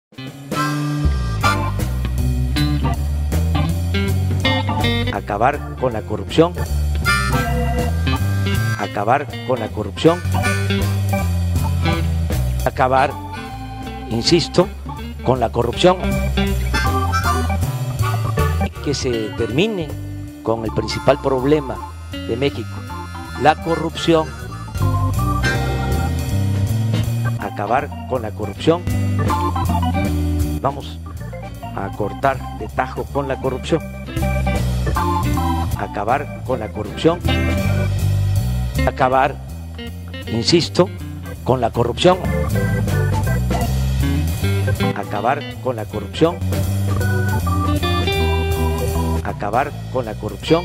Acabar con la corrupción. Acabar con la corrupción. Acabar, insisto, con la corrupción. Que se termine con el principal problema de México, la corrupción. Acabar con la corrupción. Vamos a cortar de tajo con la corrupción. Acabar con la corrupción. Acabar, insisto, con la corrupción. Acabar con la corrupción. Acabar con la corrupción.